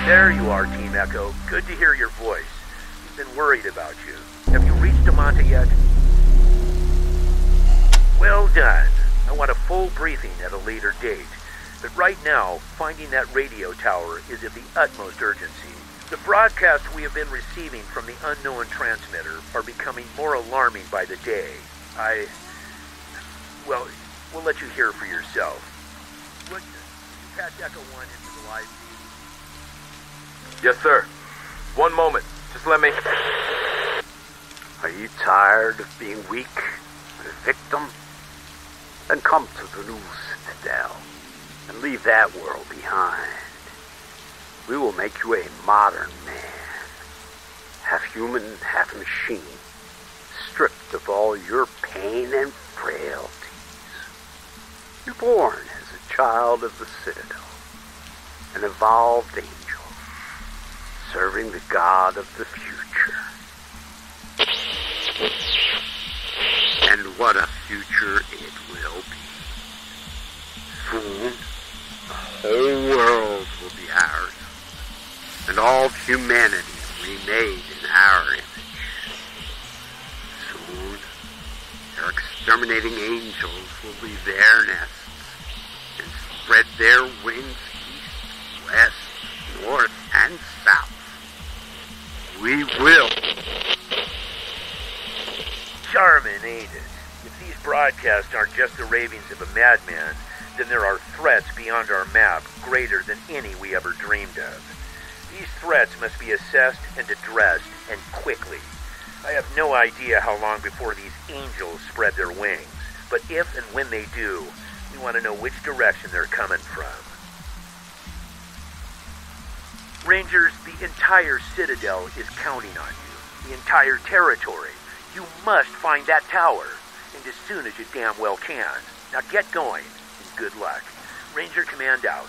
There you are, Team Echo. Good to hear your voice. We've been worried about you. Have you reached Amanta yet? Well done. I want a full briefing at a later date. But right now, finding that radio tower is of the utmost urgency. The broadcasts we have been receiving from the unknown transmitter are becoming more alarming by the day. Well, we'll let you hear for yourself. Would you patch Echo 1 into the live feed? Yes, sir. One moment. Just let me... Are you tired of being weak and a victim? Then come to the new Citadel and leave that world behind. We will make you a modern man, half human, half machine, stripped of all your pain and frailties. You're born as a child of the Citadel, an evolved angel, serving the god of the future. And what a future it will be. Soon, the whole world will be ours, and all of humanity remade in our image. Soon, their exterminating angels will leave their nests and spread their wings east, west, north, and south. We will. Charmin, ain't it? If these broadcasts aren't just the ravings of a madman, then there are threats beyond our map greater than any we ever dreamed of. These threats must be assessed and addressed, and quickly. I have no idea how long before these angels spread their wings, but if and when they do, we want to know which direction they're coming from. Rangers, the entire Citadel is counting on you. The entire territory. You must find that tower, and as soon as you damn well can. Now get going, and good luck. Ranger Command out.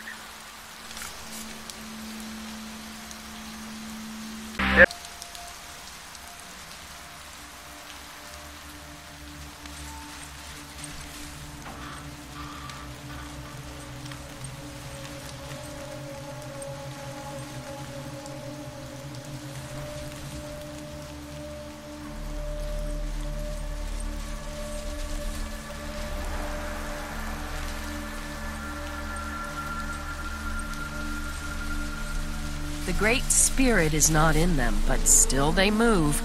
The Great Spirit is not in them, but still they move.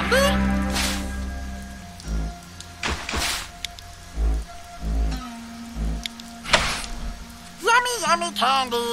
Yummy, yummy candy.